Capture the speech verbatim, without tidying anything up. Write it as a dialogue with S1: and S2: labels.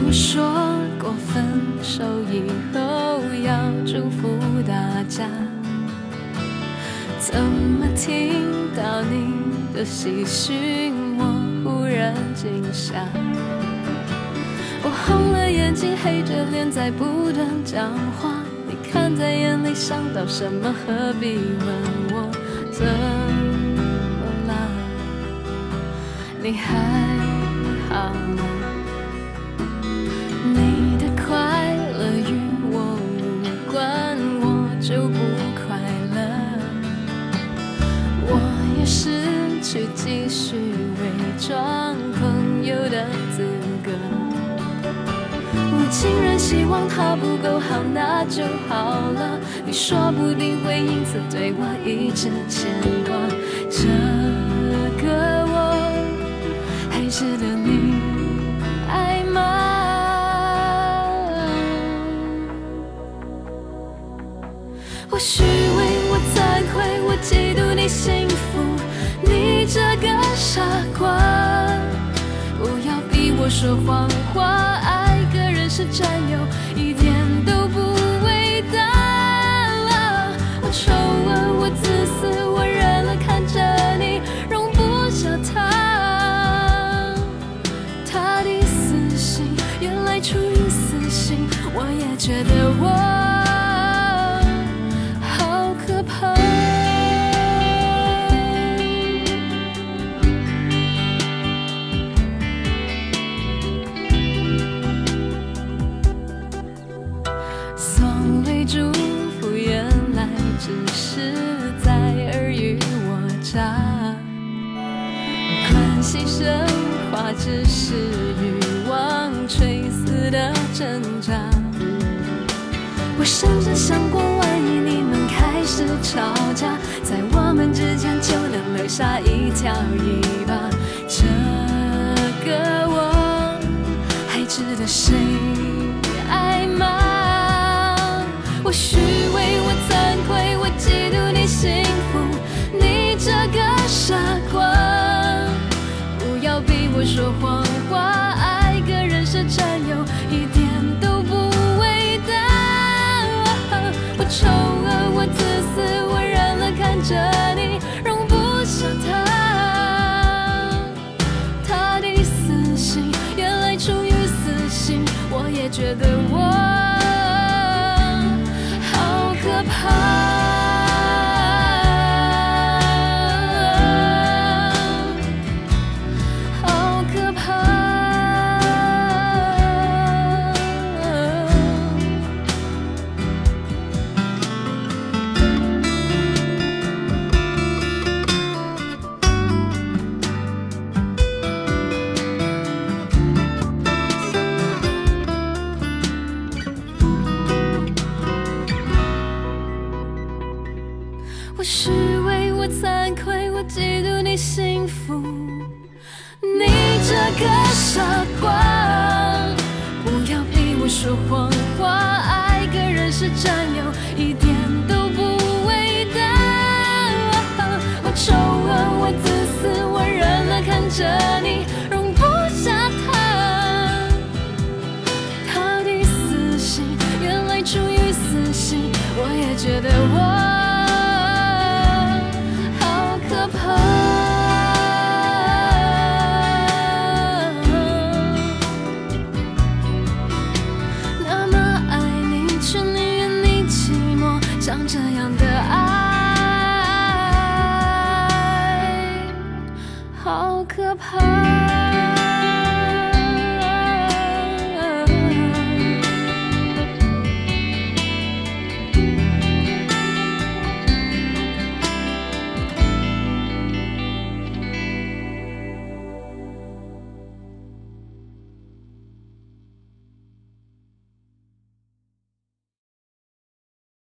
S1: 听说过分手以后要祝福大家，怎么听到你的喜讯，我忽然惊吓。我红了眼睛，黑着脸在不断讲话，你看在眼里，想到什么，何必问我怎么了？你还好吗？你的快乐与我无关，我就不快乐。我也失去继续伪装朋友的资格。我竟然希望他不够好，那就好了。你说不定会因此对我一直牵挂。这个我还值得你爱吗？我虚伪，我惭愧，我嫉妒你幸福，你这个傻瓜！不要逼我说谎话，爱个人是占有，一点都不伟大了。我丑恶，我自私，我忍了看着你，容不下他。他的死心，原来出于私心，我也觉得我。祝福原来只是在尔虞我诈，关系升华只是欲望垂死的挣扎。我甚至想过，万一你们开始吵架，在我们之间就能留下一条尾巴。这个我还值得谁爱吗？我虚伪，我惭愧，我嫉妒你幸福，你这个傻瓜！不要逼我说谎话，爱个人是占有，一点都不伟大。我丑恶，我自私，我忍了看着你，容不下他。他的死心，原来出于私心，我也觉得我。可怕，好可怕！我虚伪，我惭愧，我嫉妒你幸福，你这个傻瓜！不要逼我说谎话，爱个人是占有，一点都不伟大。我丑恶，我自私，我忍了看着你，容不下他。他的死心，原来出于私心，我也觉得我。那么爱你，却宁愿你寂寞，像这样的爱，好可怕。